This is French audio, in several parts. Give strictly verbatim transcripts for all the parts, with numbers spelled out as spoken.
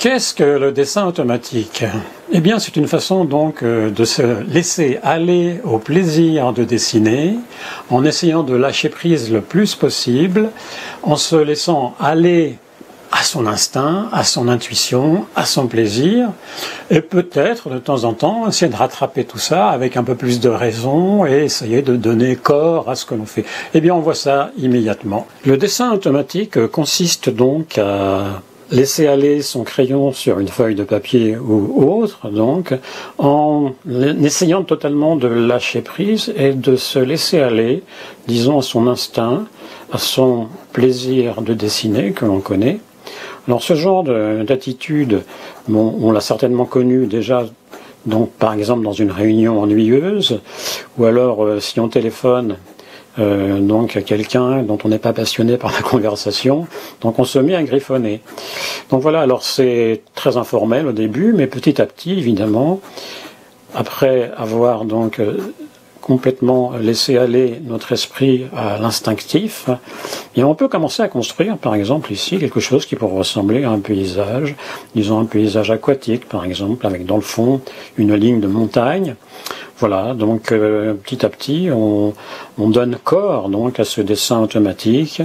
Qu'est-ce que le dessin automatique? Eh bien, c'est une façon donc de se laisser aller au plaisir de dessiner, en essayant de lâcher prise le plus possible, en se laissant aller à son instinct, à son intuition, à son plaisir, et peut-être de temps en temps essayer de rattraper tout ça avec un peu plus de raison et essayer de donner corps à ce que l'on fait. Eh bien, on voit ça immédiatement. Le dessin automatique consiste donc à laisser aller son crayon sur une feuille de papier ou autre, donc, en essayant totalement de lâcher prise et de se laisser aller, disons, à son instinct, à son plaisir de dessiner que l'on connaît. Alors ce genre d'attitude, bon, on l'a certainement connu déjà, donc par exemple dans une réunion ennuyeuse, ou alors euh, si on téléphone euh, donc à quelqu'un dont on n'est pas passionné par la conversation, donc on se met à griffonner. Donc voilà, alors c'est très informel au début, mais petit à petit, évidemment, après avoir donc euh, complètement laisser aller notre esprit à l'instinctif, et on peut commencer à construire, par exemple ici, quelque chose qui pourrait ressembler à un paysage, disons un paysage aquatique, par exemple, avec dans le fond une ligne de montagne. Voilà, donc euh, petit à petit, on, on donne corps donc à ce dessin automatique,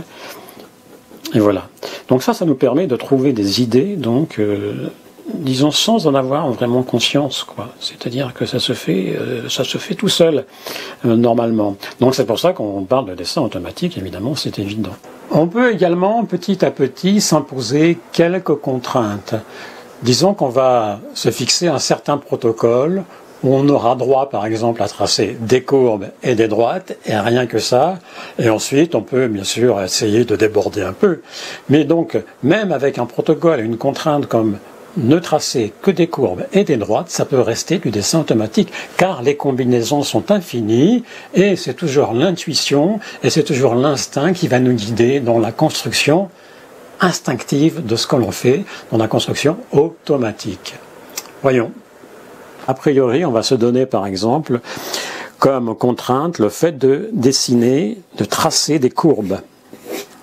et voilà. Donc ça, ça nous permet de trouver des idées, donc, euh, disons sans en avoir vraiment conscience, quoi. C'est-à-dire que ça se fait, euh, ça se fait tout seul, euh, normalement. Donc c'est pour ça qu'on parle de dessin automatique, évidemment, c'est évident. On peut également, petit à petit, s'imposer quelques contraintes. Disons qu'on va se fixer un certain protocole, où on aura droit, par exemple, à tracer des courbes et des droites, et rien que ça. Et ensuite, on peut, bien sûr, essayer de déborder un peu. Mais donc, même avec un protocole et une contrainte comme ne tracer que des courbes et des droites, ça peut rester du dessin automatique, car les combinaisons sont infinies, et c'est toujours l'intuition, et c'est toujours l'instinct qui va nous guider dans la construction instinctive de ce que l'on fait, dans la construction automatique. Voyons. A priori, on va se donner, par exemple, comme contrainte le fait de dessiner, de tracer des courbes. D'accord ?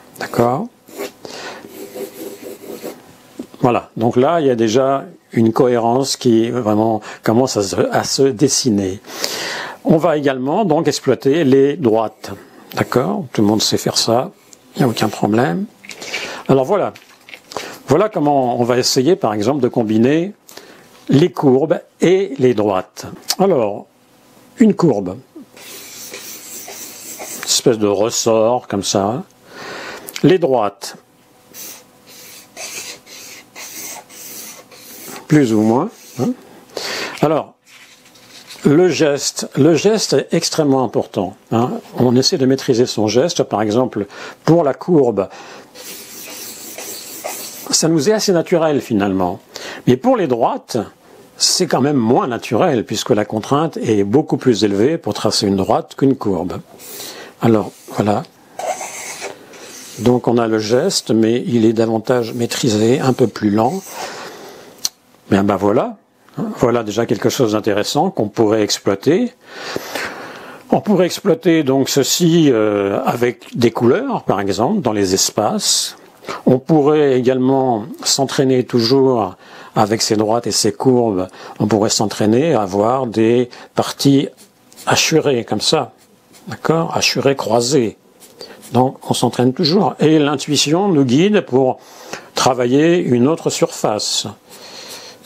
Voilà, donc là, il y a déjà une cohérence qui vraiment commence à se, à se dessiner. On va également donc exploiter les droites. D'accord ? Tout le monde sait faire ça, il n'y a aucun problème. Alors voilà, voilà comment on va essayer par exemple de combiner les courbes et les droites. Alors, une courbe, une espèce de ressort comme ça. Les droites, plus ou moins. Hein. Alors, le geste, le geste est extrêmement important. Hein. On essaie de maîtriser son geste. Par exemple, pour la courbe, ça nous est assez naturel finalement. Mais pour les droites, c'est quand même moins naturel, puisque la contrainte est beaucoup plus élevée pour tracer une droite qu'une courbe. Alors, voilà. Donc on a le geste, mais il est davantage maîtrisé, un peu plus lent. Bien ben voilà, voilà déjà quelque chose d'intéressant qu'on pourrait exploiter. On pourrait exploiter donc ceci euh, avec des couleurs, par exemple, dans les espaces. On pourrait également s'entraîner toujours avec ses droites et ses courbes. On pourrait s'entraîner à avoir des parties hachurées, comme ça. D'accord ? Hachurées, croisées. Donc, on s'entraîne toujours. Et l'intuition nous guide pour travailler une autre surface. D'accord ?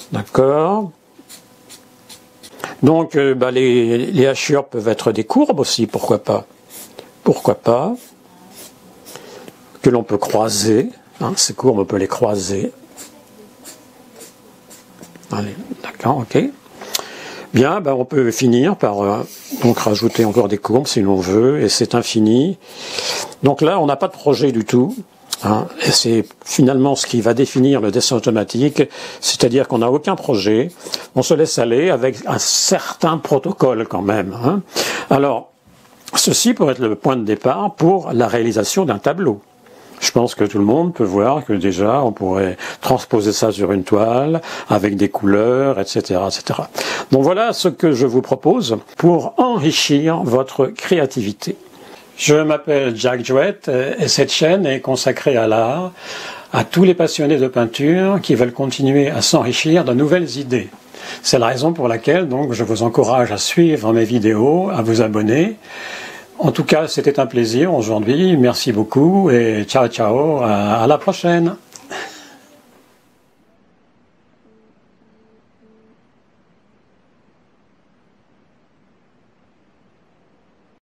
Donc, euh, bah, les, les hachures peuvent être des courbes aussi, pourquoi pas ? Pourquoi pas ? Que l'on peut croiser. Hein, ces courbes, on peut les croiser. Allez, d'accord, ok. Bien, ben on peut finir par euh, donc rajouter encore des courbes si l'on veut, et c'est infini. Donc là, on n'a pas de projet du tout. Hein, et c'est finalement ce qui va définir le dessin automatique, c'est-à-dire qu'on n'a aucun projet, on se laisse aller avec un certain protocole quand même. Hein. Alors, ceci pourrait être le point de départ pour la réalisation d'un tableau. Je pense que tout le monde peut voir que déjà on pourrait transposer ça sur une toile avec des couleurs, et cetera, et cetera. Donc voilà ce que je vous propose pour enrichir votre créativité. Je m'appelle Jack Jouet et cette chaîne est consacrée à l'art, à tous les passionnés de peinture qui veulent continuer à s'enrichir de nouvelles idées. C'est la raison pour laquelle donc je vous encourage à suivre mes vidéos, à vous abonner. En tout cas, c'était un plaisir aujourd'hui. Merci beaucoup et ciao ciao, à la prochaine.